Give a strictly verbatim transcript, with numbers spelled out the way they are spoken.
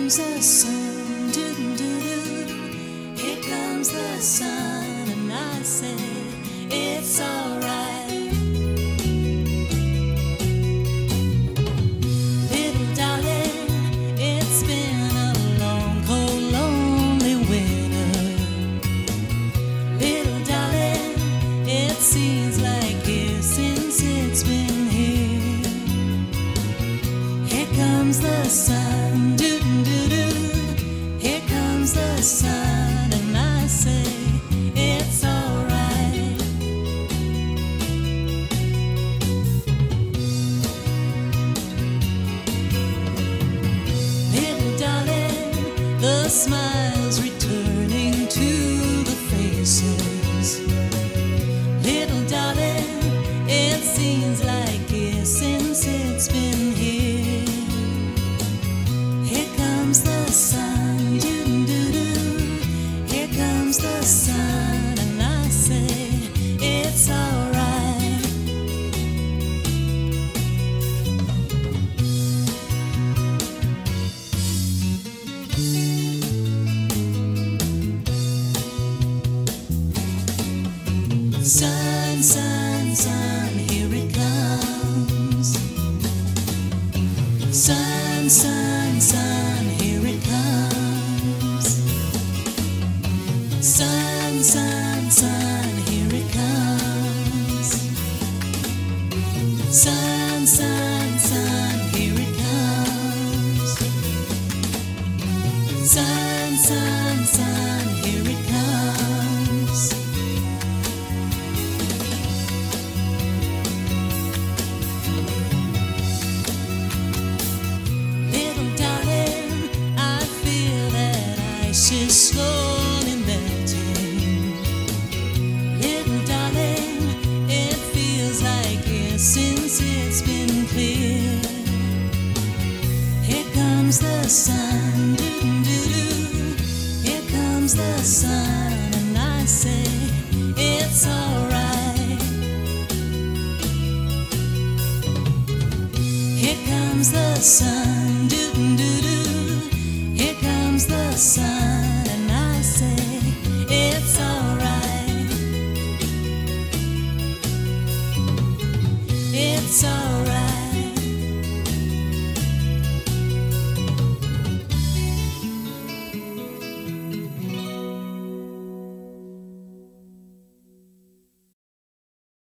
comes the sun, doo doo doo. Here comes the sun, and I say it's alright. Little darling, it's been a long, cold, lonely winter. Little darling, it seems like years since it's been here. Here comes the sun, doo doo doo. Here comes the sun, and I say it's alright. Little darling, the smiles returning to the faces. Little darling, it seems like years since it's been here. Here comes the sun, doo doo doo. Here comes the sun, and I say it's alright. Sun, sun, sun, here it comes. Sun, sun, sun, here it comes. Sun, sun, sun, here it comes. Sun, sun, sun, here it comes. Sun, sun, sun, here it comes. Little darling, I feel that ice is slowly melting. Little darling, it feels like years since it's been clear. Here comes the sun, doo doo doo. Here comes the sun, and I say it's alright. Here comes the sun, doo doo doo. Here comes the sun.